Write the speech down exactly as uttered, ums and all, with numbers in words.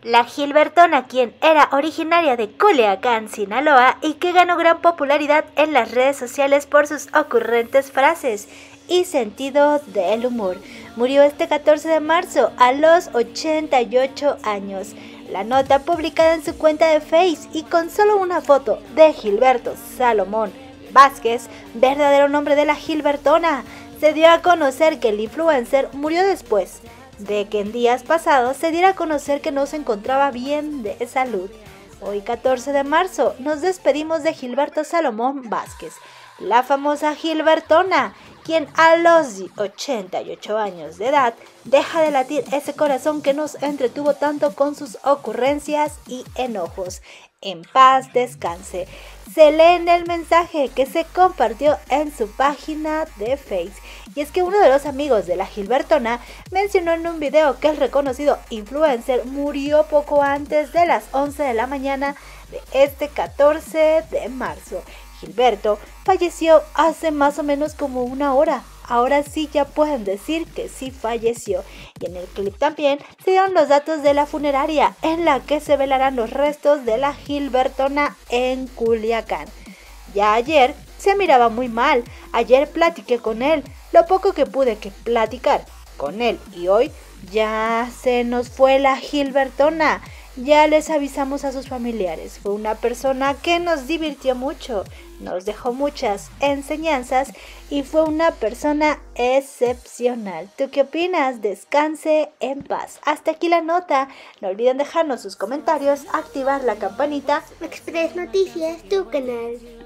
La Gilbertona, quien era originaria de Culiacán, Sinaloa, y que ganó gran popularidad en las redes sociales por sus ocurrentes frases y sentido del humor, murió este catorce de marzo a los ochenta y ocho años. La nota, publicada en su cuenta de Face y con solo una foto de Gilberto Salomón Vázquez, verdadero nombre de la Gilbertona, se dio a conocer que el influencer murió después de que en días pasados se diera a conocer que no se encontraba bien de salud. Hoy, catorce de marzo, nos despedimos de Gilberto Salomón Vázquez, la famosa Gilbertona, quien a los ochenta y ocho años de edad deja de latir ese corazón que nos entretuvo tanto con sus ocurrencias y enojos. En paz descanse. Se lee en el mensaje que se compartió en su página de Face. Y es que uno de los amigos de la Gilbertona mencionó en un video que el reconocido influencer murió poco antes de las once de la mañana de este catorce de marzo. Gilberto falleció hace más o menos como una hora. Ahora sí ya pueden decir que sí falleció. Y en el clip también se dieron los datos de la funeraria en la que se velarán los restos de la Gilbertona en Culiacán. Ya ayer se miraba muy mal. Ayer platiqué con él, lo poco que pude que platicar con él, y hoy ya se nos fue la Gilbertona. Ya les avisamos a sus familiares. Fue una persona que nos divirtió mucho, nos dejó muchas enseñanzas y fue una persona excepcional. ¿Tú qué opinas? Descanse en paz. Hasta aquí la nota. No olviden dejarnos sus comentarios, activar la campanita. Express Noticias, tu canal.